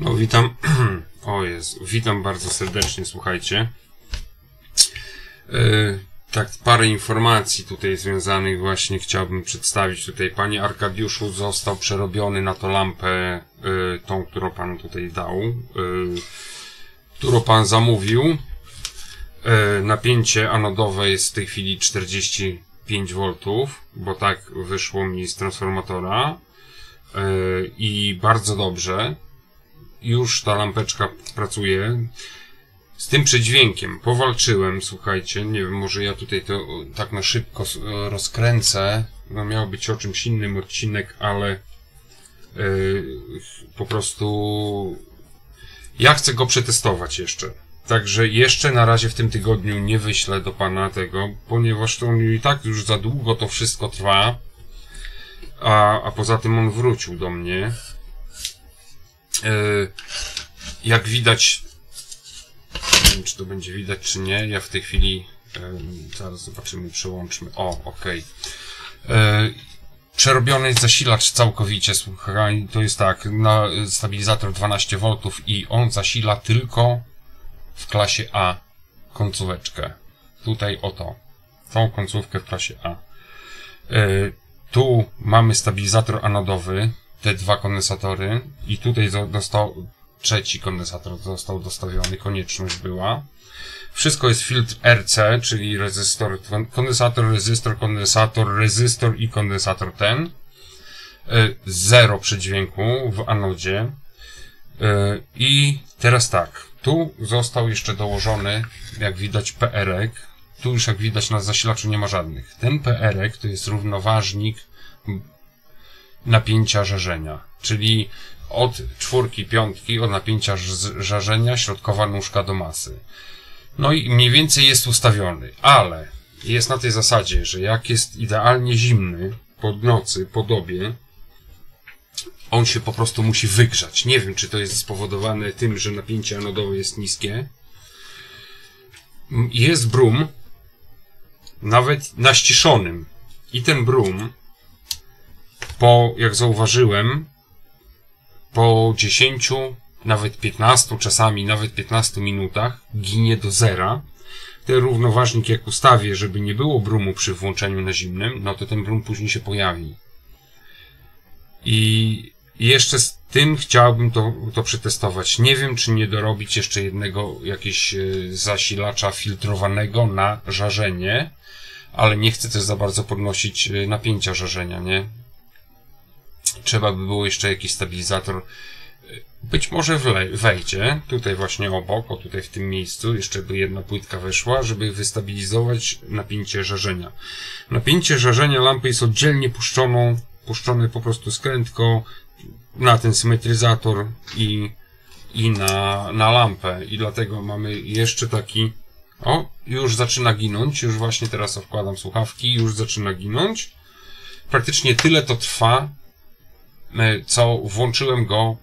No witam, o Jezu, witam bardzo serdecznie, słuchajcie. Tak, parę informacji tutaj związanych właśnie chciałbym przedstawić tutaj. Panie Arkadiuszu, został przerobiony na to lampę, tą, którą pan tutaj dał, którą pan zamówił. Napięcie anodowe jest w tej chwili 45 V, bo tak wyszło mi z transformatora. I bardzo dobrze. Już ta lampeczka pracuje. Z tym przedźwiękiem powalczyłem, słuchajcie, nie wiem, może ja tutaj to tak na szybko rozkręcę. No miał być o czymś innym odcinek, ale po prostu ja chcę go przetestować jeszcze. Także jeszcze na razie w tym tygodniu nie wyślę do pana tego, ponieważ to i tak już za długo to wszystko trwa. A poza tym on wrócił do mnie. Jak widać, nie wiem, czy to będzie widać, czy nie. Ja w tej chwili, zaraz zobaczymy, przełączmy. O, okej. Przerobiony jest zasilacz całkowicie, słuchaj, to jest tak, na stabilizator 12 V i on zasila tylko w klasie A końcóweczkę. Tutaj oto, tą końcówkę w klasie A. Tu mamy stabilizator anodowy, te dwa kondensatory i tutaj został trzeci kondensator został dostawiony, konieczność była. Wszystko jest filtr RC, czyli rezystor, kondensator, rezystor i kondensator ten. Zero przedźwięku w anodzie. I teraz tak, tu został jeszcze dołożony, jak widać, PR-ek. Tu już jak widać na zasilaczu nie ma żadnych. Ten PR-ek to jest równoważnik napięcia żarzenia, czyli od 4-5 od napięcia żarzenia środkowa nóżka do masy. No i mniej więcej jest ustawiony, ale jest na tej zasadzie, że jak jest idealnie zimny pod nocy, po dobie, on się po prostu musi wygrzać. Nie wiem, czy to jest spowodowane tym, że napięcie anodowe jest niskie. Jest brum, nawet na ściszonym. I ten brum, jak zauważyłem, po 10, nawet 15, czasami nawet 15 minutach ginie do zera. Ten równoważnik jak ustawię, żeby nie było brumu przy włączeniu na zimnym, no to ten brum później się pojawi. I jeszcze z tym chciałbym to przetestować. Nie wiem, czy nie dorobić jeszcze jednego jakiegoś zasilacza filtrowanego na żarzenie, ale nie chcę też za bardzo podnosić napięcia żarzenia, nie? Trzeba by było jeszcze jakiś stabilizator. Być może wejdzie tutaj właśnie obok, o tutaj w tym miejscu, jeszcze by jedna płytka weszła, żeby wystabilizować napięcie żarzenia. Napięcie żarzenia lampy jest oddzielnie puszczone po prostu skrętko na ten symetryzator i na lampę. I dlatego mamy jeszcze taki... O, już zaczyna ginąć, już właśnie teraz wkładam słuchawki, już zaczyna ginąć. Praktycznie tyle to trwa, co włączyłem go,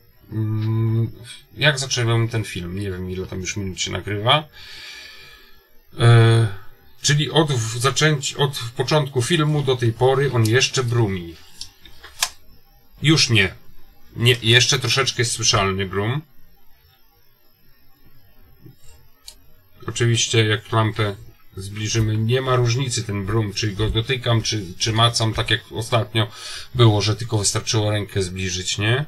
jak zacząłem ten film. Nie wiem, ile tam już minut się nagrywa. Czyli od początku filmu do tej pory on jeszcze brumi. Już nie. Jeszcze troszeczkę jest słyszalny brum. Oczywiście jak lampę zbliżymy, nie ma różnicy ten brum, czy go dotykam, czy macam, tak jak ostatnio było, że tylko wystarczyło rękę zbliżyć, nie?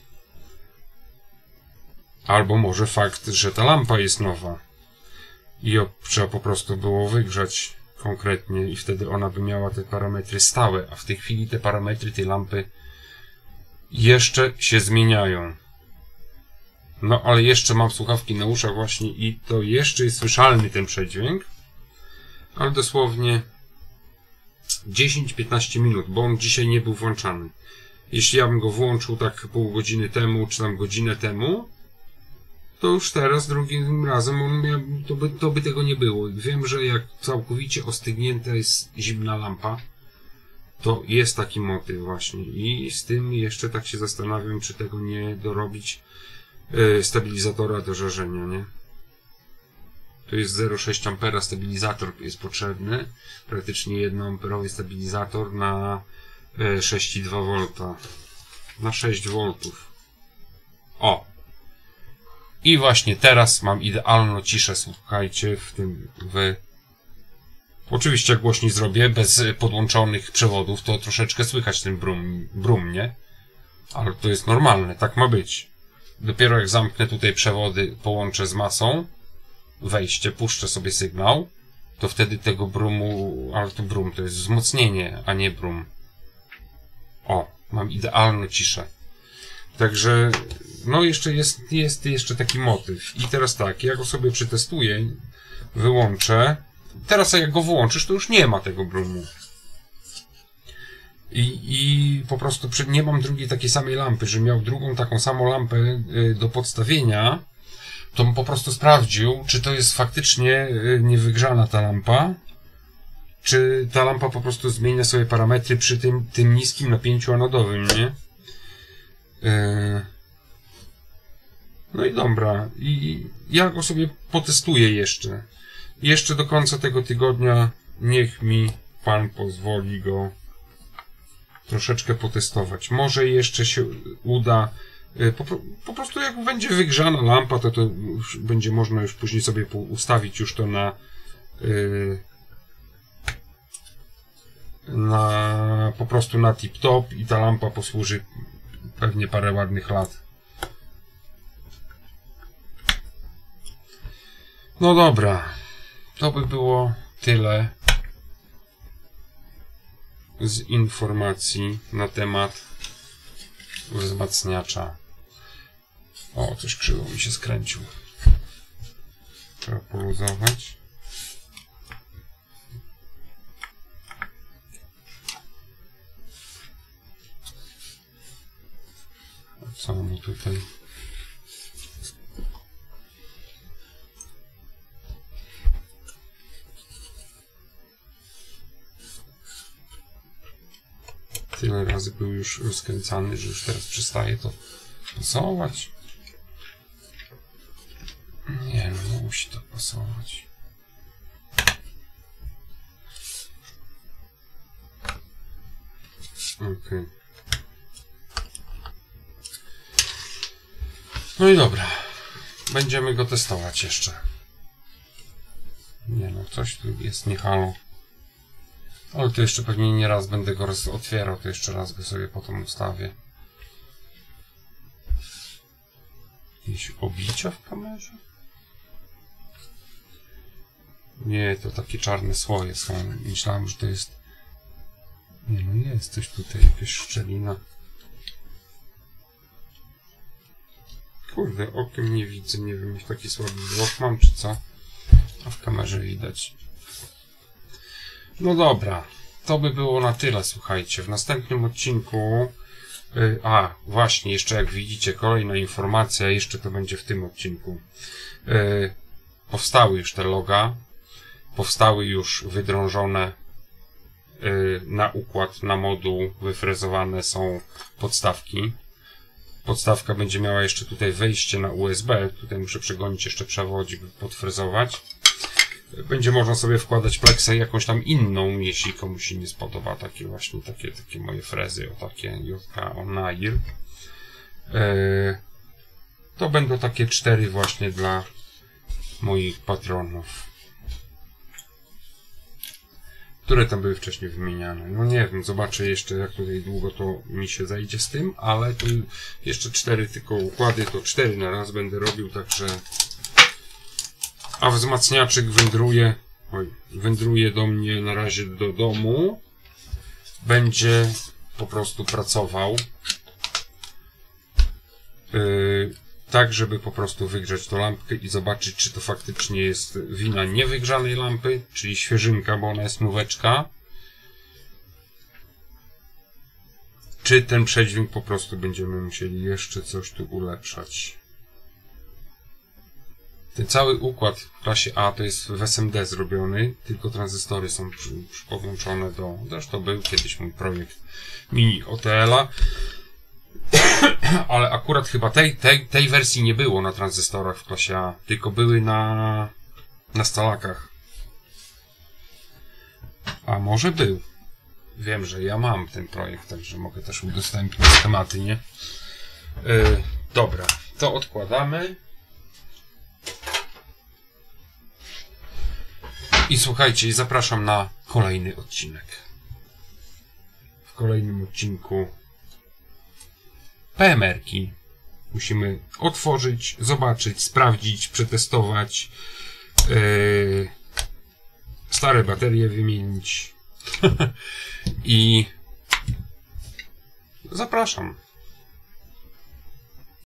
Albo może fakt, że ta lampa jest nowa i trzeba po prostu było wygrzać konkretnie i wtedy ona by miała te parametry stałe, a w tej chwili te parametry tej lampy jeszcze się zmieniają. No, ale jeszcze mam słuchawki na uszach właśnie i to jeszcze jest słyszalny ten przedźwięk, ale dosłownie 10-15 minut, bo on dzisiaj nie był włączany. Jeśli ja bym go włączył tak pół godziny temu, czy tam godzinę temu, to już teraz drugim razem to by tego nie było. Wiem, że jak całkowicie ostygnięta jest zimna lampa, to jest taki motyw właśnie i z tym jeszcze tak się zastanawiam, czy tego nie dorobić stabilizatora do żarzenia, nie? Tu jest 0,6 A stabilizator jest potrzebny, praktycznie 1 amperowy stabilizator na 6,2 V, na 6 V. O, I właśnie teraz mam idealną ciszę, słuchajcie, Oczywiście jak głośniej zrobię, bez podłączonych przewodów, to troszeczkę słychać ten brum, nie? Ale to jest normalne, tak ma być. Dopiero jak zamknę tutaj przewody, połączę z masą, wejście, puszczę sobie sygnał, to wtedy tego brumu, ale to brum to jest wzmocnienie, a nie brum. O, mam idealną ciszę. Także, no jest jeszcze taki motyw. I teraz tak, ja go sobie przetestuję, wyłączę. Teraz jak go wyłączysz, to już nie ma tego brumu. I po prostu nie mam drugiej takiej samej lampy, że miał drugą taką samą lampę do podstawienia, to bym po prostu sprawdził, czy to jest faktycznie niewygrzana ta lampa, czy ta lampa po prostu zmienia sobie parametry przy tym niskim napięciu anodowym, nie? No i dobra, i ja go sobie potestuję jeszcze. Jeszcze do końca tego tygodnia niech mi Pan pozwoli go troszeczkę potestować. Może jeszcze się uda, po prostu jak będzie wygrzana lampa, to już będzie można już później sobie ustawić już to po prostu na tip-top i ta lampa posłuży pewnie parę ładnych lat. No dobra, to by było tyle z informacji na temat wzmacniacza. O, coś krzywo mi się skręcił. Trzeba poluzować. A co mu tutaj? Tyle razy był już rozkręcany, że już teraz przestaje to pasować. Nie, no musi to pasować. Okej. No i dobra. Będziemy go testować jeszcze. Nie no, coś tu jest nie halo. Ale to jeszcze pewnie nie raz będę go otwierał, to jeszcze raz go sobie potem ustawię. Jakieś obicia w kamerze? Nie, to takie czarne słoje są. Myślałem, że to jest... Nie no, jest coś tutaj, jakaś szczelina. Kurde, okiem nie widzę, nie wiem, jak taki słaby wzrok mam, czy co? A w kamerze widać. No dobra, to by było na tyle, słuchajcie. W następnym odcinku... właśnie, jeszcze jak widzicie, kolejna informacja, jeszcze to będzie w tym odcinku. Powstały już te loga, powstały już wydrążone na układ, na moduł, wyfrezowane są podstawki. Podstawka będzie miała jeszcze tutaj wejście na USB, tutaj muszę przegonić jeszcze przewodzik, by podfrezować. Będzie można sobie wkładać pleksę jakąś tam inną, jeśli komuś się nie spodoba takie właśnie, takie moje frezy, o takie JK Onair. To będą takie 4 właśnie dla moich patronów, które tam były wcześniej wymieniane. No nie wiem, zobaczę jeszcze jak tutaj długo to mi się zajdzie z tym, ale tu jeszcze 4 tylko układy, to 4 na raz będę robił, także... A wzmacniaczek wędruje do mnie na razie do domu. Będzie po prostu pracował tak, żeby po prostu wygrzać tą lampkę i zobaczyć, czy to faktycznie jest wina niewygrzanej lampy, czyli świeżynka, bo ona jest nóweczka, czy ten przedźwięk po prostu będziemy musieli jeszcze coś tu ulepszać. Ten cały układ w klasie A to jest w SMD zrobiony, tylko tranzystory są podłączone do... Zresztą był kiedyś mój projekt mini OTL-a, ale akurat chyba tej wersji nie było na tranzystorach w klasie A, tylko były na stalakach. A może był. Wiem, że ja mam ten projekt, także mogę też udostępnić schematy, nie? Dobra, to odkładamy. I słuchajcie, zapraszam na kolejny odcinek. W kolejnym odcinku PMR-ki musimy otworzyć, zobaczyć, sprawdzić, przetestować, stare baterie wymienić i zapraszam.